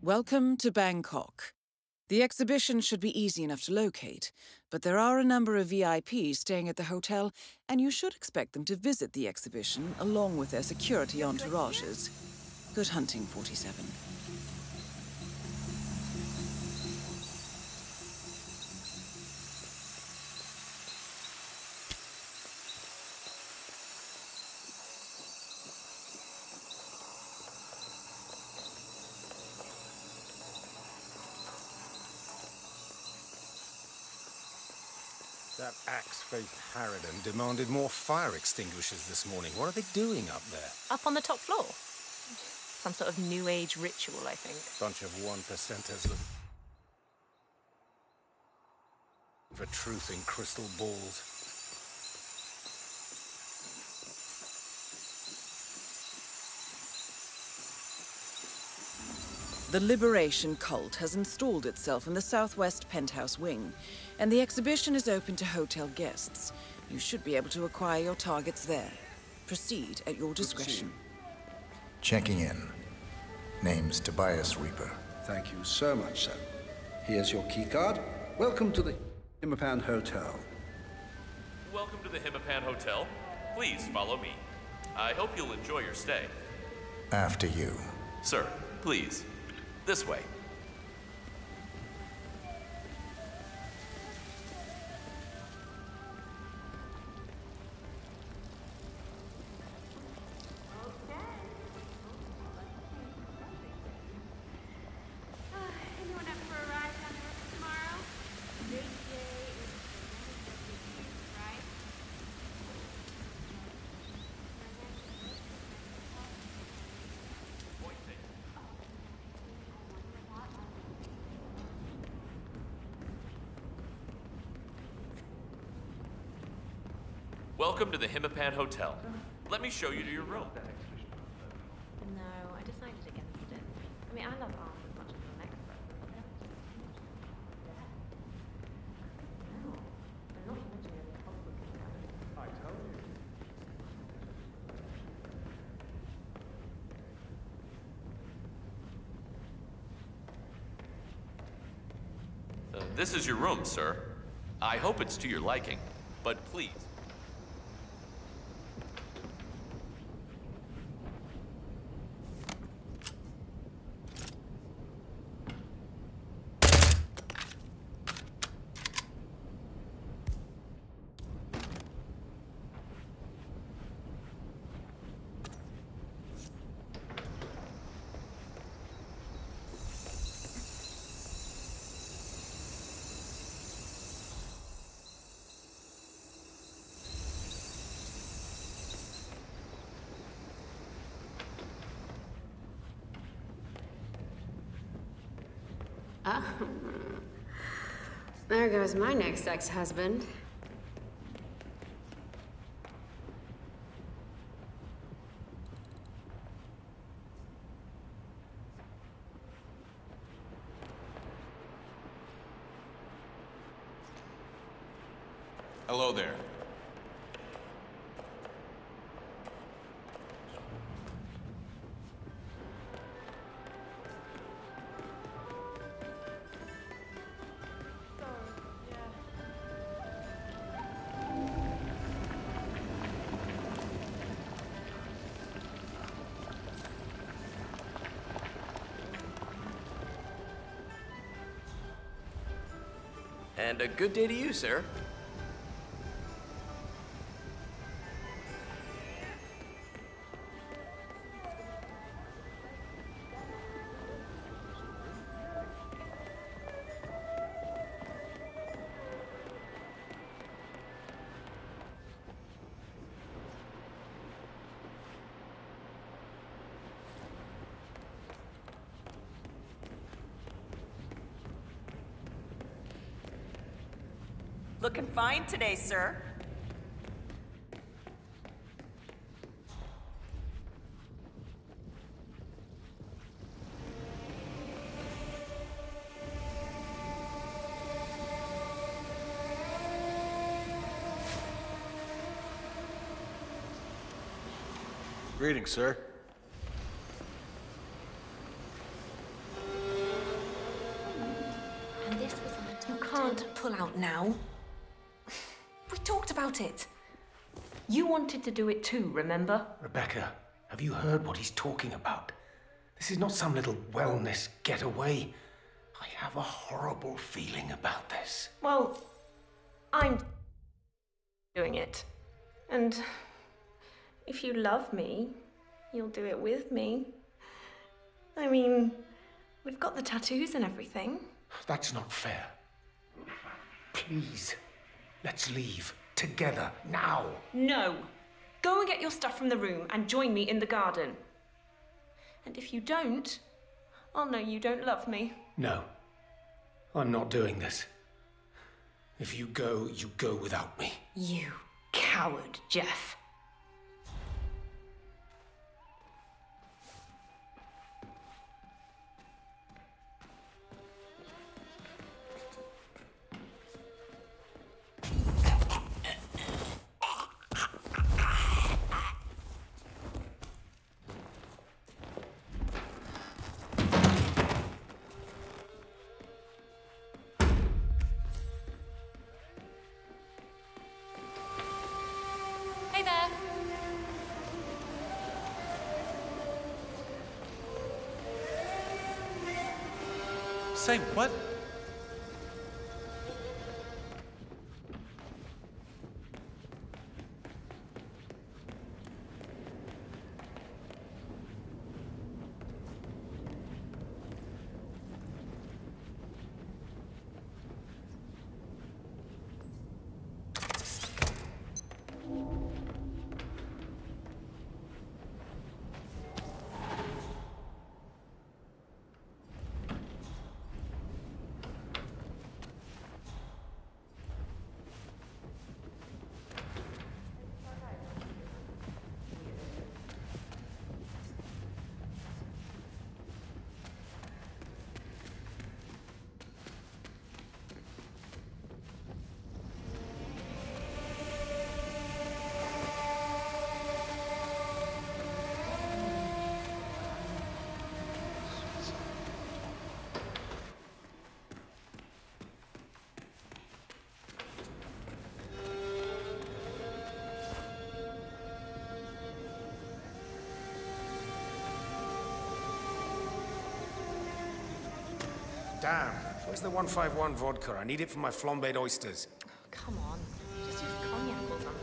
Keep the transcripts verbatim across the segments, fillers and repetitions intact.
Welcome to Bangkok. The exhibition should be easy enough to locate, but there are a number of V I Ps staying at the hotel, and you should expect them to visit the exhibition along with their security entourages. Good hunting, forty-seven. That axe-faced harridan demanded more fire extinguishers this morning. What are they doing up there? Up on the top floor. Some sort of new age ritual, I think. Bunch of one-percenters looking for truth in crystal balls. The Liberation Cult has installed itself in the southwest penthouse wing, and the exhibition is open to hotel guests. You should be able to acquire your targets there. Proceed at your discretion. Checking in. Name's Tobias Reaper. Thank you so much, sir. Here's your keycard. Welcome to the Himmapan Hotel. Welcome to the Himmapan Hotel. Please follow me. I hope you'll enjoy your stay. After you. Sir, please. This way. Welcome to the Himmapan Hotel. Let me show you to your room. No, I decided against it. I mean, I love art as much as I'm an expert. No, I'm not imagining any possible comparison. I told you. Uh, this is your room, sir. I hope it's to your liking, but please. Oh. There goes my next ex-husband. Hello there. And a good day to you, sir. Looking fine today, sir. Greetings, sir. can't pull out now. We talked about it. You wanted to do it too, remember? Rebecca, have you heard what he's talking about? This is not some little wellness getaway. I have a horrible feeling about this. Well, I'm doing it. And if you love me, you'll do it with me. I mean, we've got the tattoos and everything. That's not fair. Please, let's leave. Together, now. No. Go and get your stuff from the room and join me in the garden. And if you don't, I'll know you don't love me. No. I'm not doing this. If you go, you go without me. You coward, Jeff. Hey there. Say what? Damn. Where's the one five one vodka? I need it for my flambéed oysters. Come on. Just use cognac or something.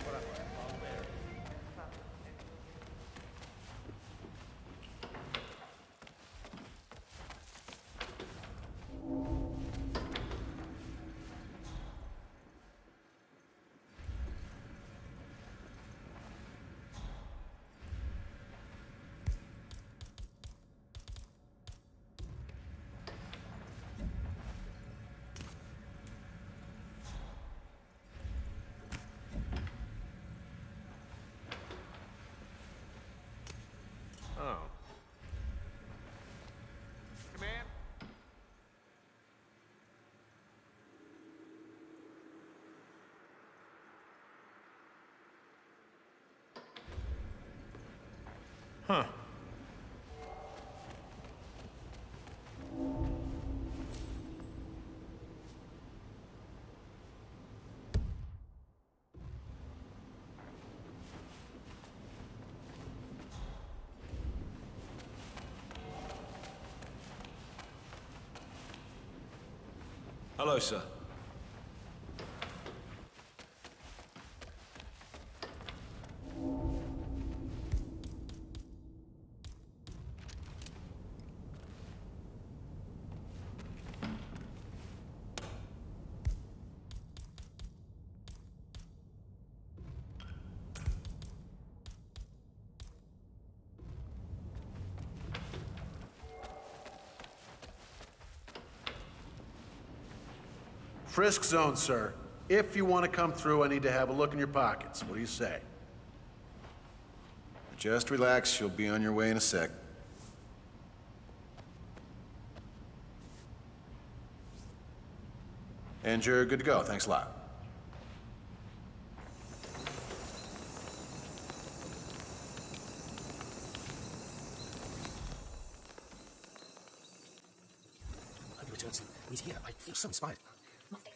Oh. Come in. Huh. Hello, sir. Frisk zone, sir. If you want to come through, I need to have a look in your pockets. What do you say? Just relax. You'll be on your way in a sec. And you're good to go. Thanks a lot. Hope he returns soon. He's here. I feel so inspired. Must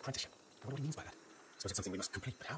apprenticeship. I wonder what he means by that. So it's something we must complete, but how?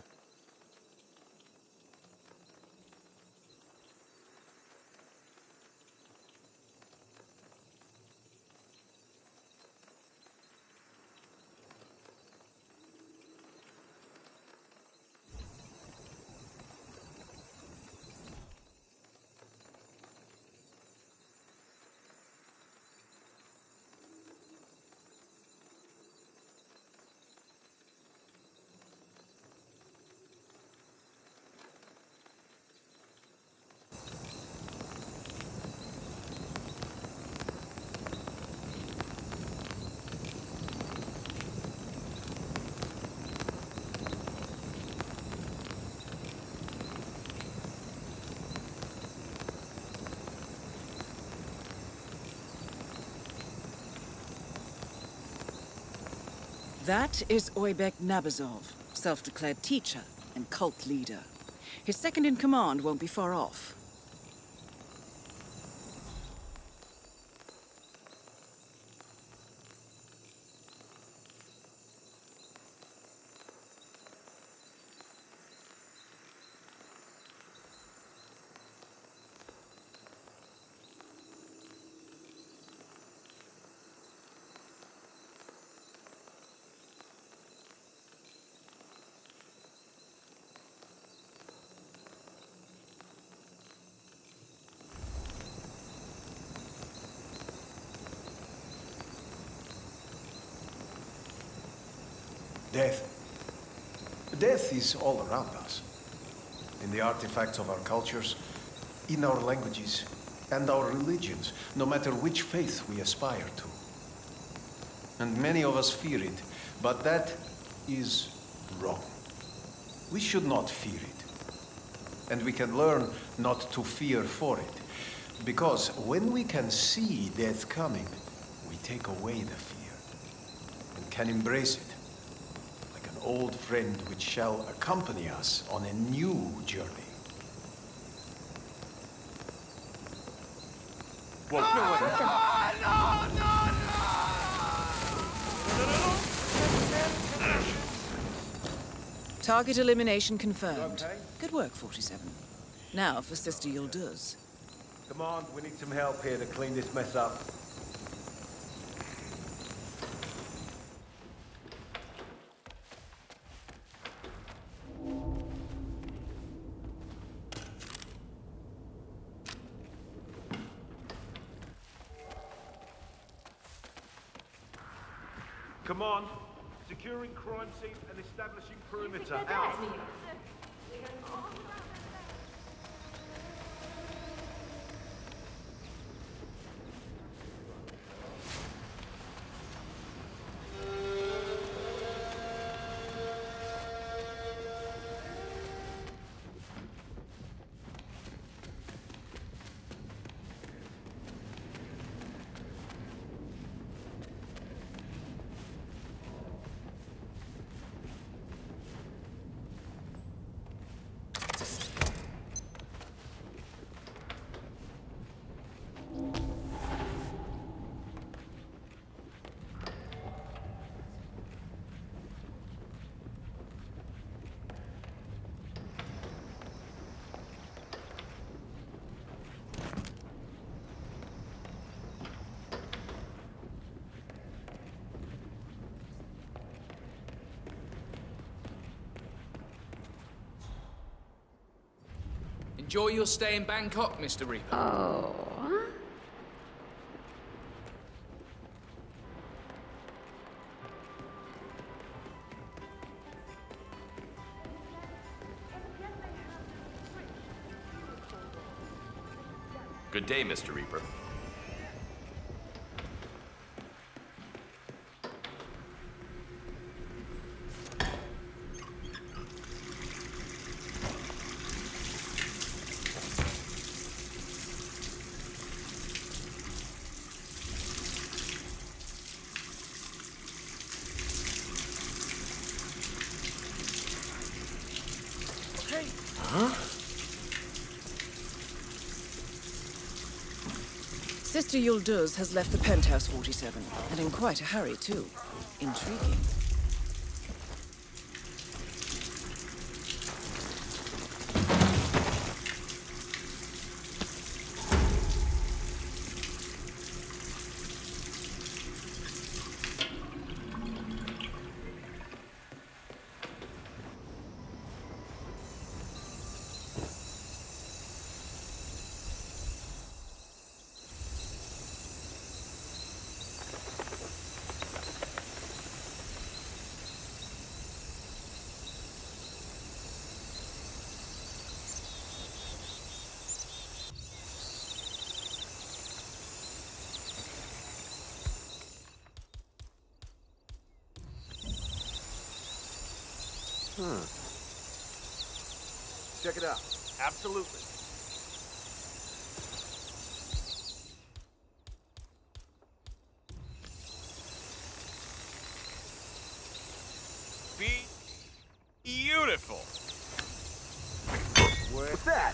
That is Oybek Nabazov, self-declared teacher and cult leader. His second-in-command won't be far off. Death. Death is all around us. In the artifacts of our cultures, in our languages, and our religions, no matter which faith we aspire to. And many of us fear it, but that is wrong. We should not fear it. And we can learn not to fear for it. Because when we can see death coming, we take away the fear and can embrace it. Old friend which shall accompany us on a new journey. Whoa, no, no, no, no, no. Target elimination confirmed. Okay? Good work, forty-seven. Now for Sister Yıldız. Command, we need some help here to clean this mess up. Command, securing crime scene and establishing perimeter. Out. Enjoy your stay in Bangkok, Mister Reaper. Oh. Good day, Mister Reaper. Huh? Sister Yıldız has left the penthouse, forty-seven, and in quite a hurry, too. Intriguing. Hmm. Check it out. Absolutely. Be beautiful. What's that?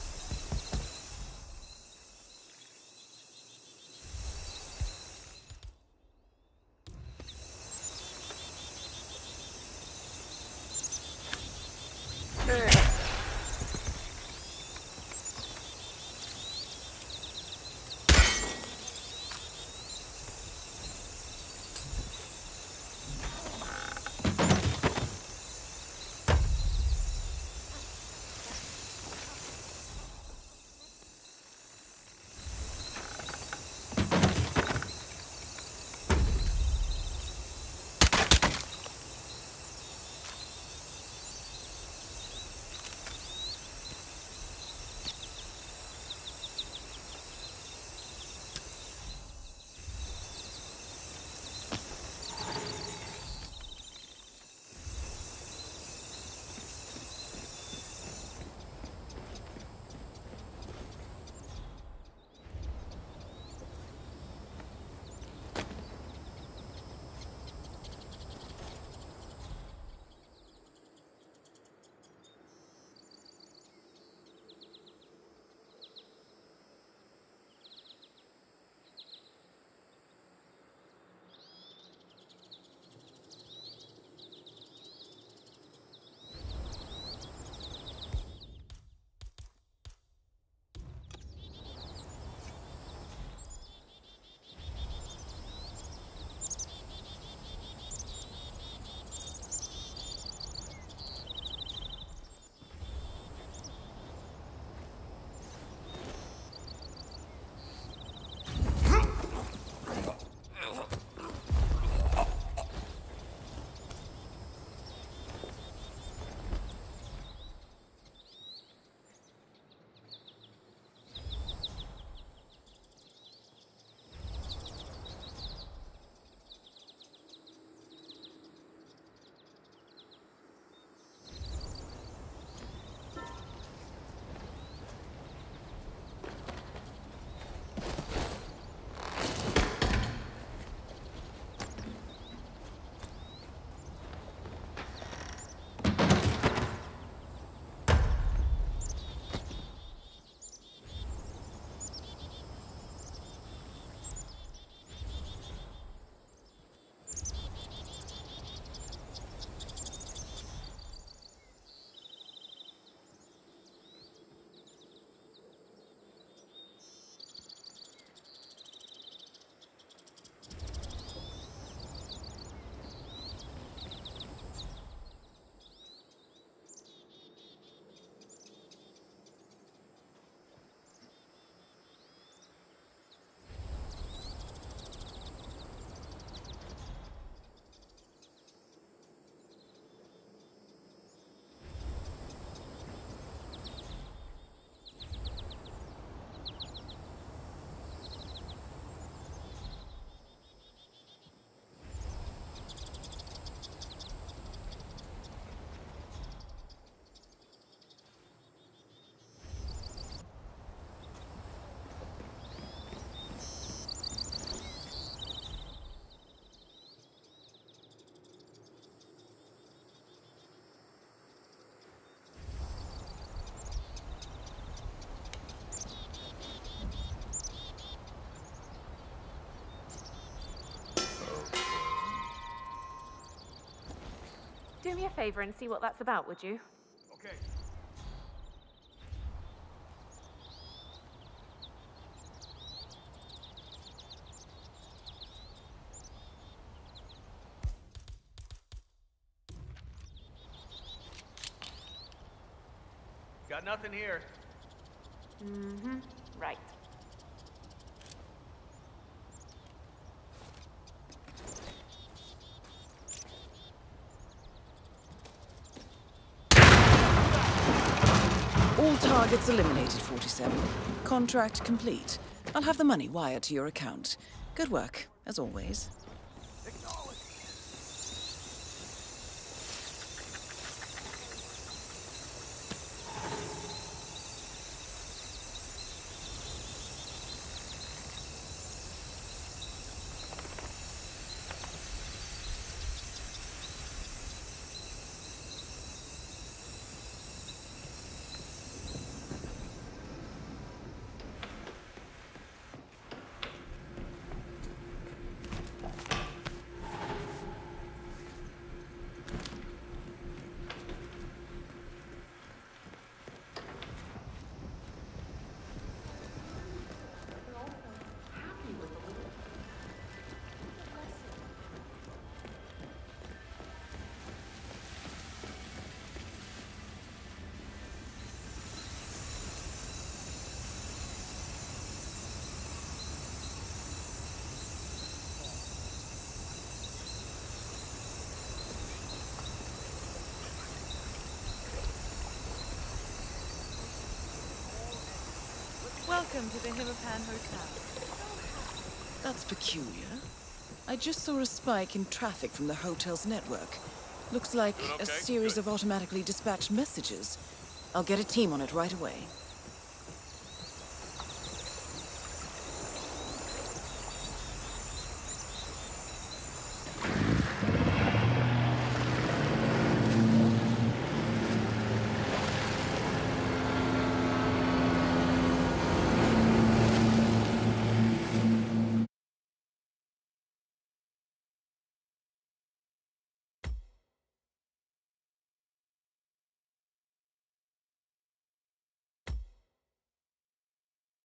Do me a favor and see what that's about, would you? Okay. Got nothing here. Mm-hmm. Right. All targets eliminated, forty-seven. Contract complete. I'll have the money wired to your account. Good work, as always. Welcome to the Himmapan Hotel. That's peculiar. I just saw a spike in traffic from the hotel's network. Looks like Doing okay? a series Good. of automatically dispatched messages. I'll get a team on it right away.